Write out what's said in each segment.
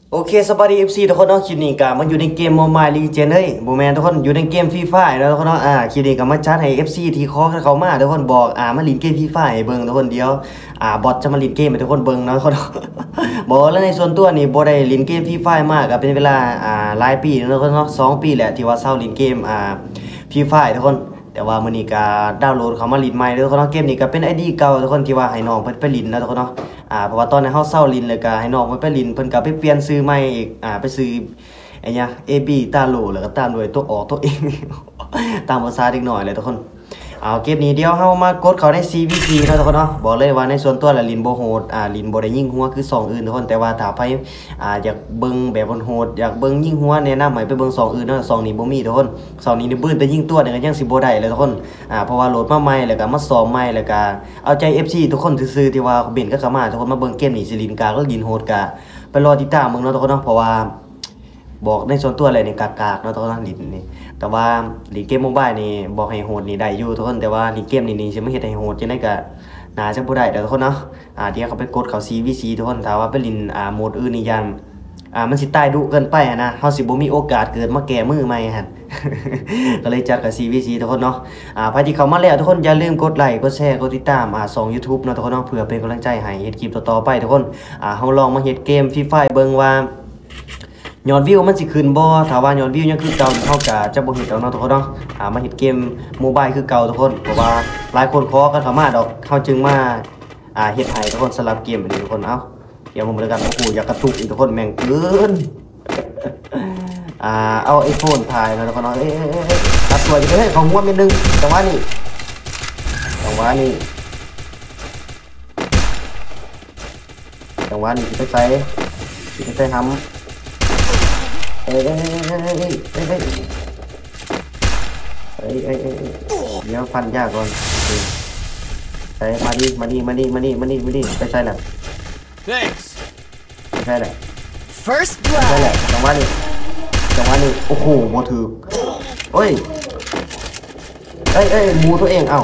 โอเคสวัสดี FC ทุกคนเนาะคลิปนี้ก็มันอยู่ในเกม Mobile Legends เฮ้ยบ่แม่นทุกคนอยู่ในเกม Free Fire เนาะทุกคนเนาะคลิปนี้ก็มาจัดให้ FC ที่ขอเขามาทุกคนบอกมาเล่นเกม Free Fire ให้เบิ่งทุกคนเดียวบอทจะมาเล่นเกมให้ทุกคนเบิ่งเนาะทุกคนบอกแล้วในส่วนตัวนี่บ่ได้เล่นเกม Free Fire มากก็เป็นเวลาหลายปีเนาะทุกคนเนาะ2ปีแหละที่ว่าเซาเล่นเกมFree Fire ทุกคนแต่ว่ามื้อนี้ก็ดาวน์โหลดเข้ามาเล่นใหม่ทุกคนเนาะเกมนี้ก็เป็น ID เก่าทุกคนที่ว่าให้น้องเพิ่นไปเล่นนะทุกคนเนาะเพราะว่าตอนนั้นเฮาเซาลินเลยก็ให้น้องมันไปลินเพิ่นก็ไปเปลี่ยนชื่อใหม่อีกไปซื้อไอ้เนี่ย AB ตาโลแล้วก็ตามด้วยตัวอตัวเอง ตามภาษาเด็กน้อยเลยทุกคนเอาเกมนี้เดี๋ยวเฮามากดเข้าใน CVC เนาะทุกคนเนาะบอกเลยว่าในส่วนตัวละลินบ่โหดลินบ่ได้ยิงหัวคือ2อื่นทุกคนแต่ว่าถ้าไปอยากเบิ่งแบบโหดอยากเบิ่งยิงหัวแนะนำให้ไปเบิ่ง2อื่นเนาะ2นี้บ่มีทุกคน2นี้นี่ปืนแต่ยิงตัวนี่ก็ยังสิบ่ได้เลยทุกคนเพราะว่าโหลดมาใหม่แล้วก็มาซ้อมใหม่แล้วก็เอาใจ FC ทุกคนซื่อๆที่ว่าเบนก็เข้ามาทุกคนมาเบิ่งเกมนี้สิลินกาก็ลินโหดกะไปรอติดตามมึงเนาะทุกคนเนาะเพราะว่าบอกในส่วนตัวอะไรนี่กากๆเนาะทุกคนลินนี่แต่ว่าลีเกมโมบายนี่บอกให้โหดนี่ได้อยู่ทุกคนแต่ว่าลีเกมนี่สิมาเฮ็ดให้โหดจังได๋ก็น่าจะบ่ได้เด้อทุกคนเนาะเดี๋ยวเขาไปกดเขา CVC ทุกคนถ้าว่าไปลินโหมดอื่นนี่ยันมันสิตายดุเกินไปนะเฮาสิบ่มีโอกาสเกิดมาแก้มือใหม่หั่น ก็เลยจัดกับ CVC ทุกคนเนาะพาที่เข้ามาแล้วทุกคนอย่าลืมกดไลค์กดแชร์กดติดตามช่อง YouTube เนาะทุกคนเนาะเพื่อเป็นกำลังใจให้เฮ็ดคลิปต่อๆไปทุกคนเฮาลองมาเฮ็ดเกม Free Fire เบิ่งว่ายอดวิวมันสิขึ้นบ่ถ้าว่ายอดวิวยังคือเก่าเฮาก็จะบ่เฮ็ดดอกเนาะทุกคนเนาะมาเฮ็ดเกมโมบายคือเก่าทุกคนเพราะว่าหลายคนขอกันเข้ามาดอกเฮาจึงมาเฮ็ดให้ทุกคนสำหรับเกมนี้ทุกคนเดี๋ยวผมเลยกันโอ้โหอยากกระตุกอีกทุกคนแม่งเกินเอาไอโฟนถ่ายแล้วทุกคนเนาะตัดสวยจะให้ของหัวเม็ดนึงจังหวะนี้ที่ไปใส่ทำเดี๋ยวฟันยากก่อนใส่มาดิไปใส่แหละไปใส่แหละ First ใส่แหละ blood จังหวะนี้โอ้โหบ่ถือเอ้ยหมูตัวเองง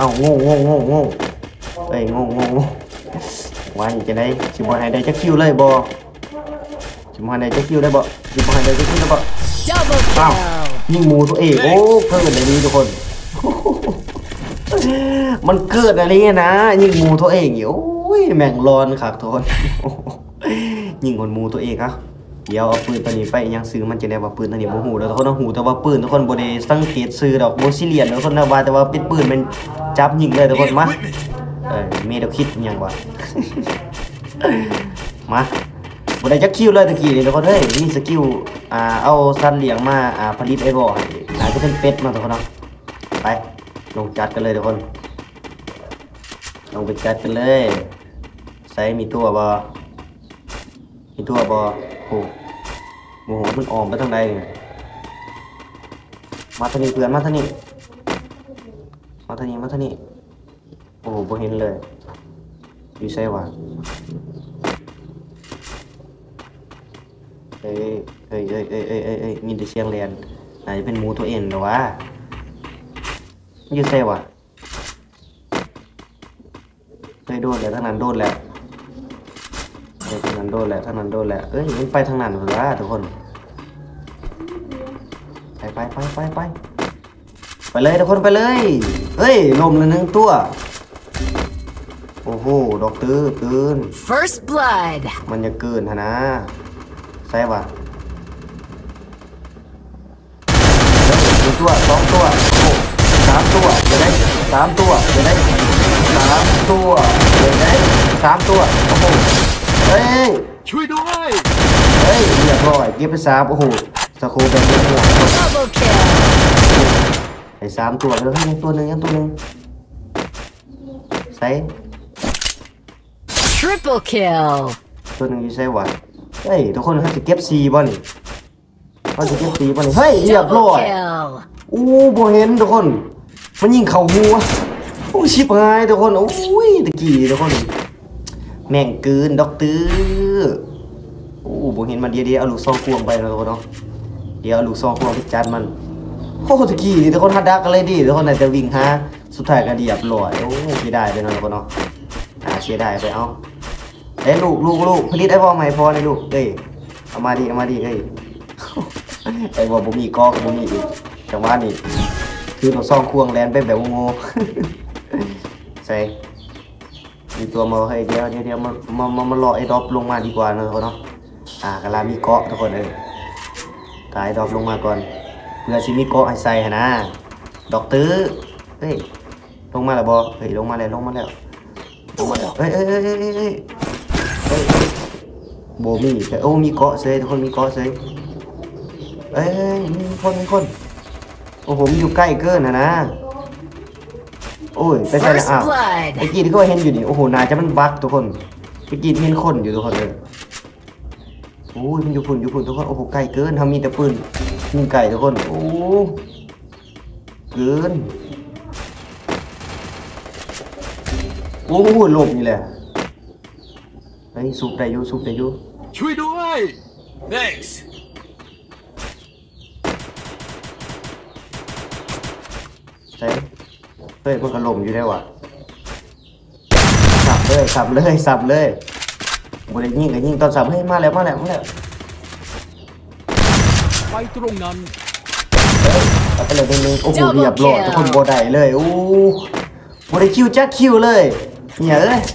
ว่านี่จะได้สิบ่ให้ได้จักคิวเลยบ่สิบ่ให้ได้จักคิวได้บ่ double อ้าว kill ยิงหมูตัวเองโอ้เกิดอะไรนี้ทุกคน มันเกิดอะไรนะยิงหมูตัวเองโอ้ยแม่งร้อนคักทุกคน ยิงคนหมูตัวเองเดี๋ยวเอาปืนตัวนี้ไปยังซื้อมันจะได้ว่าปืนตัวนี้บ่ฮู้แล้วทุกคนฮู้แต่ว่าปืนทุกคนบ่ได้สังเกตซื้อดอกบ่ซีเรียสทุกคนนะว่าแต่ว่าเป็นปืนมันจับยิงเลยทุกคนมาเมดคิดหยังวะ มาบ่ได้จักคิวเลยตะกี้นี่ทุกคนเฮ้ยมีสกิลเอาสัตว์เลี้ยงมาผลิตไอ้บ่น่าจะเป็นเป็ดมาทุกคนเนาะไปลงจัดกันเลยทุกคนลงไปจัดกันเลยใส่มีตัวบ่โอ้โหมันออมไปทางใดมาทางนี้เพื่อนมาทางนี้โอ้โหบ่เห็นเลยอยู่ใส่วะเอ้ยมีแต่เสียงแลนน่าจะเป็นหมูตัวเองหรอวะอยู่ใส่วะโดนแล้วทางนั้นโดนแล้วทางนั้นโดนแล้วมันไปทางนั้นหรอวะทุกคนไปเลยทุกคนไปเลยเฮ้ยลมละ1ตัวโอ้โหดอกตื่น First blood มันจะเกินนะใช่ป่ะ1ตัว2ตัวโอ้3ตัวจะได้3ตัวจะได้3ตัวจะได้3ตัวโอ้โหเฮ้ยช่วยด้วยเรียบร้อยเก็บไป3โอ้โหสกูเป็นหัว double kill ไอ้3ตัวแล้วยังตัวนึงใส่ triple kill ตัวนึงอยู่ใส่วะเฮ้ยทุกคนเขาจะเก็บ4บ่นี่เฮ้ยเรียบร้อย อู้บ่เห็นทุกคนมันยิงเข่าหัวโอ้ชิบหายทุกคนโอ้ยตะกี้ทุกคนแม่งเกินด็อกเตอร์โอ้บ่เห็นมันเดี๋ยวเอาลูกซองควงไปนะทุกคนเนาะเดี๋ยวเอาลูกซองควงไปจัดมันโอ้ตะกี้นี่ทุกคนฮัดดักกันเลยดิทุกคนน่าจะวิ่งหาสุดท้ายก็เรียบร้อยโอ้เสียดายไปเนาะทุกคนเนาะเสียดายไปเอาลูกผลิตไอ้พ่อใหม่พอเลยลูกเอามาดิเฮ้ย ไอ้บอกผมมีกอกับผมมีอีกจังหวะนี้คือเราซ่องควงแลนไปแบบโง่ ใส่มีตัวมาให้เดี๋ยวมารอไอ้ดรอปลงมาดีกว่านะทุกคนเนาะกะลามีเกาะทุกคนกายดรอปลงมาก่อนเพื่อสิมีเกาะให้ใส่นะดอกตื้อเฮ้ยลงมาแล้วบอเฮ้ยลงมาแล้วเฮ้ยโบมีแต่โอ้มีเกาะเซยทุกคนมีเกาะเซยมีคนโอ้ผมอยู่ใกล้เกินนะโอ้ยไปใส่ละอ้าวเมื่อกี้ที่เขาเห็นอยู่นี่โอ้โหน่าจะมันบั๊กทุกคนเมื่อกี้เห็นคนอยู่ทุกคนเลยโอ้ยมันอยู่พุ่นทุกคนโอ้โหไกลเกินทำมีแต่ปืนยิงไก่ทุกคนโอ้เกินโอ้โหหลบนี่แหละเฮ้ยซุปได้อยู่ช่วยด้วย thanks ใช่เฮ้ยมันก็ลมอยู่ได้ว่ะสับเลยบริยิงตอนสับเฮ้ยมาแล้วไปตรงนั้นเอาไปเลยเป็นโอ้โหเรียบร้อยทุกคนโบได้เลยโอ้โบได้คิวจักคิวเลยเนี่ยเอ้ย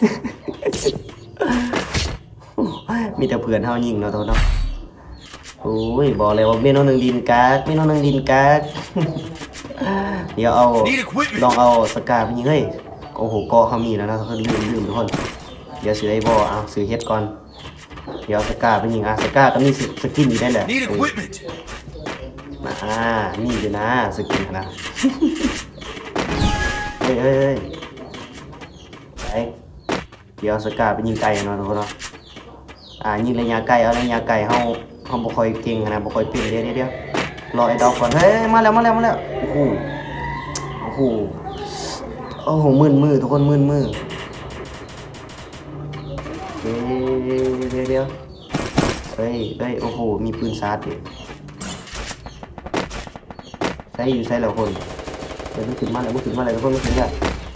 มีแต่เพื่อนเฮายิงเนาะทุกคนเนาะโอ้ยบอกเลยว่าเมนูหนึ่งดินกากเดี๋ยวเอาลองเอาสกาไปยิงเฮ้ยโอ้โหก็เขามีแล้วนะเขาลืมทุกคนเดี๋ยวซื้อไอ้บอเอาซื้อเฮ็ดก่อนเดี๋ยวสกาไปยิงสกาก็มีสกินอยู่ได้แหละนี่อยู่นะสกินนะเฮ้ยไปเดี๋ยวสกาไปยิงไก่เนาะทุกคนเนาะยิงระยะไกลเอาระยะไกลเขาบ่ค่อยเก่งนะบ่ค่อยเป็นเดี๋ยวรอไอ้ดอกก่อนเฮ้ยมาแล้วโอ้โหมึนมือทุกคนมึนมือเดี๋ยวเฮ้ยโอ้โหมีปืนซาร์ดอยู่ใส่แล้วคนเดี๋ยวมันขึ้นมาแล้วทุกคนไม่ถึงได้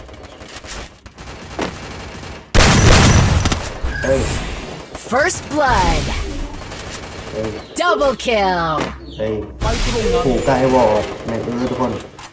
เฮ้ย First blood Double kill เฮ้ยผูกไก่วอดในทุกคน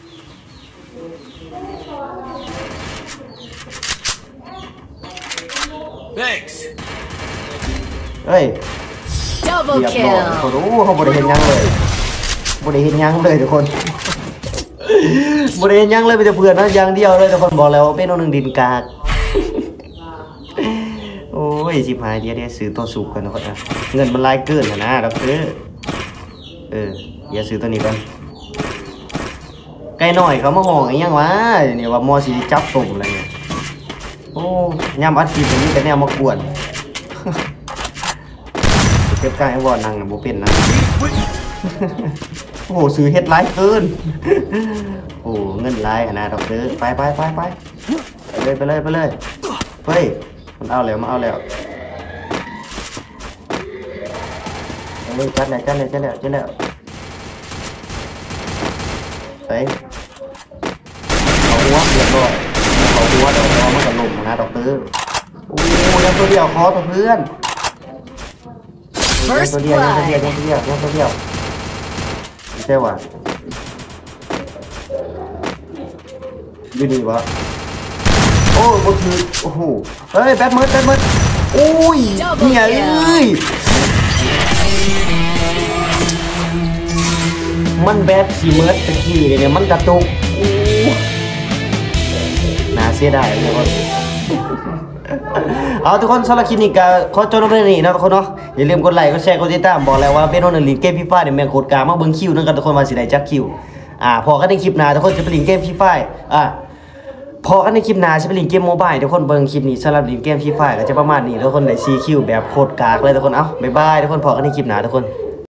thanks เฮ้ย Double เรียบร้อย kill ทุกคนเขาบ่ได้เห็นยังเลยทุกคนบ่ได้เห็นยังเลยไปแต่เพื่อนนะอย่างเดียวเลยทุกคนบอกแล้วเป็นหนึ่งดินกากโอ้ยสิบหายเดี๋ยวซื้อตัวสูบกันทุกคนนะเงินมันลายเกินนะเราซื้อเดี๋ยวซื้อตัวนี้กันไกลหน่อยเขามาห่อไอ้ยังวะเนี่ยว่ามอสีจับตุ่มอะไรเนี่ยโอ้ยำอัดฉีดตรงนี้แต่เนี่ยมากวนเก็บกายวอนังนะโบเป็นนะโอ้โหซื้อเฮ็ดไลฟ์เกินโอ้เงินไลฟ์นะเราซื้อไปเลยเฮ้ยมันเอาแล้วเฮ้ยจัดแล้วไปเอาหัวเรียบร้อยเอาหัวเดี๋ยวมันจะหล่มนะดอกตื้อโอ้ยังตัวเดียวคอตัวเพื่อนยังตัวเดียวไม่ใช่ว่ะยืนดีวะโอ้ก็คือโอ้โหเฮ้ยแบทเมิร์ดโอ้ยเนี่ยมันแบทสีเมิร์ดตะกี้เนี่ยมันกระตุกน่าเสียดายเลยคนเอาทุกคนสำหรับคลิปนี้ก็ขอจบลงไปนี่นะทุกคนเนาะอย่าลืมกดไลค์กดแชร์กดติดตามบอกแล้วว่าเป็นคนเล่นเกมFIFAเนี่ยแม่งโคตรกามาเบิ่งคิวนั่นกันทุกคนว่าสิได้จักคิวพอกันในคลิปหน้าทุกคนจะไปเล่นเกมFIFAพอกันในคลิปหน้าจะไปเล่นเกมโมบายทุกคนเบิ่งคลิปนี้สำหรับเล่นเกมFIFAก็จะประมาณนี้ทุกคนได้4คิวแบบโคตรกากเลยทุกคนเอ้าบ๊ายบายทุกคนพอกันในคลิปหน้าทุกคน